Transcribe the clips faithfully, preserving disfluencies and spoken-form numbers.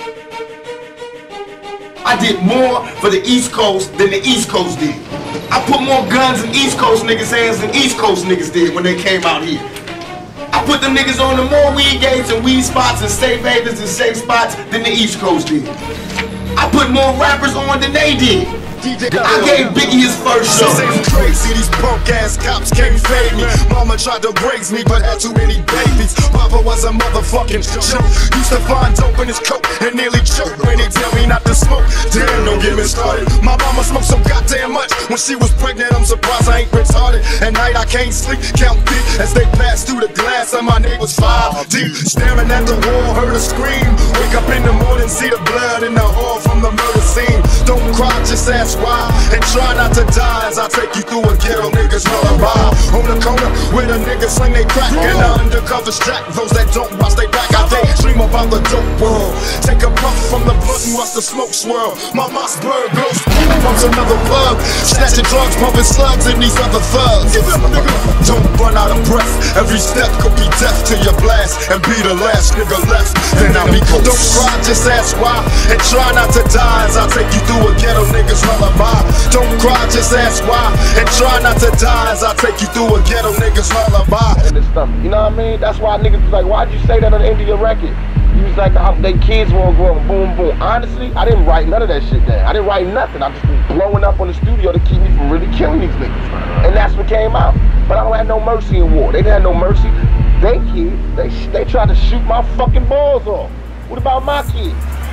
I did more for the East Coast than the East Coast did. I put more guns in East Coast niggas' hands than East Coast niggas did when they came out here. I put them niggas on the more weed gates and weed spots and safe havens and safe spots than the East Coast did. I put more rappers on than they did. I gave Biggie his first show. She say I'm crazy, these punk ass cops can't fade me. Mama tried to raise me, but had too many babies. Papa was a motherfucking joke. Used to find dope in his coat and nearly choke when he tell me not to smoke. Damn, don't get me started. My mama smoked so goddamn much when she was pregnant. I'm surprised I ain't retarded. At night I can't sleep, count feet as they pass through the glass of my neighbor's five deep. Staring at the wall, heard her scream. Wake up in the morning, see the blood in the hall from the murder scene. Don't cry, just ask why, and try not to die as I take you through a ghetto niggas lullaby. On the corner where the niggas sling they crack and the undercovers jack those that don't watch they back. I daydream about the dope world. Take a puff from the blunt and watch the smoke swirl. My Mossberg blows from another plug, snatching drugs, pumping slugs in these other thugs. Don't run out of breath. Every step could be death to your blast and be the last nigga left. Then I'll be cold. Don't cry, just ask why, and try not to die as I take you through a ghetto niggas lullaby. Don't cry, just ask why, and try not to die as I take you through a ghetto niggas lullaby. And this stuff, you know what I mean? That's why niggas was like, why'd you say that on the end of your record? You was like, how they kids won't grow, boom, boom. Honestly, I didn't write none of that shit down. I didn't write nothing. I just been blowing up on the studio to keep me from really killing these niggas. And that's what came out. But I don't have no mercy in war. They didn't have no mercy. They kids, they, they tried to shoot my fucking balls off. What about my kids?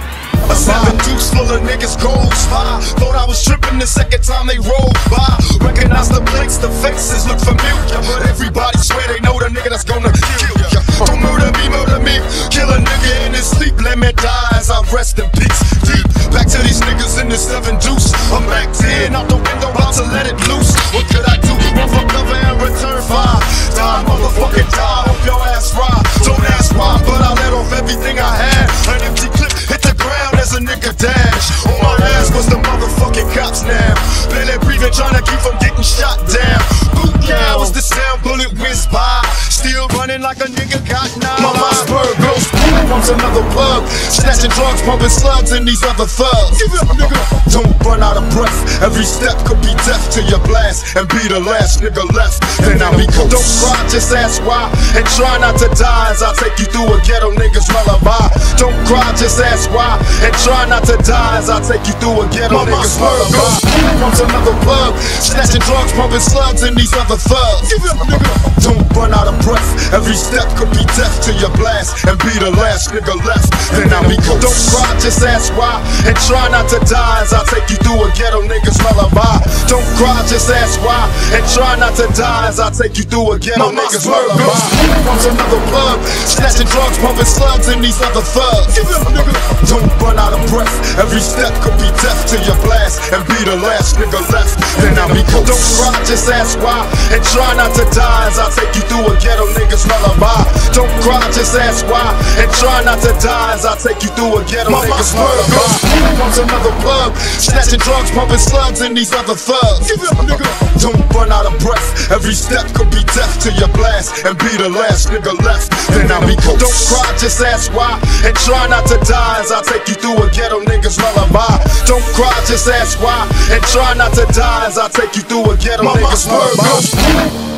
A seven deuce full of niggas cold spy. Thought I was tripping the second time they rolled by. Recognize the blinks, the faces look familiar, but everybody swear they know the nigga that's gonna kill ya. Don't murder me, murder me. Kill a nigga in his sleep, let me die as I rest in peace. Deep back to these niggas in the seven deuce. I'm back ten out the window, about to let it loose. What could I do? Run for cover and return fire. Die, motherfucking die. Hope your ass ride. Don't ask why, but I let off everything I had. An empty clip hit the ground as a nigga dash. On my ass was the motherfucking cops now. Barely breathing, trying to keep from getting shot down. Boot down was the sound, bullet whizzed by. Still running like a nigga got nine. My Mossberg goes from another plug, snatching drugs, pumping slugs in these other thugs. Don't run out of breath. Every step could be death to your blast and be the last nigga left. Then I'll be cold. Don't cry, just ask why, and try not to die as I take you through a ghetto niggas lullaby. Don't cry, just ask why, and try not to die as I take you through a ghetto niggas lullaby. From another plug, snatching drugs, pumping slugs in these other thugs. Don't run out of breath. Every step could be death to your blast and be the last nigga left. Then I'll be cold. Don't cry, just ask why, and try not to die as I take you through a ghetto niggas lullaby. Don't cry, just ask why, and try not to die as I take you through a ghetto niggas lullaby. From another plug, snatching drugs, pumping slugs in these other thugs. Don't run out of breath. Every step could be death to your blast and be the last nigga left. Then I'll be cold. Don't cry, just ask why, and try not to die as I take you through a ghetto niggas lullaby. Don't cry, just ask why, and try not to die as I take you through a ghetto niggas lullaby. From another plug, snatching drugs, pumping slugs in these other thugs. Don't run out of breath. Every step could be death to your blast and be the last nigga left. Then I'll be cold. Don't cry, just ask why, and try not to die as I take you through a ghetto niggas lullaby. Don't cry, just ask why, and try not to die as I take you through a ghetto niggas lullaby.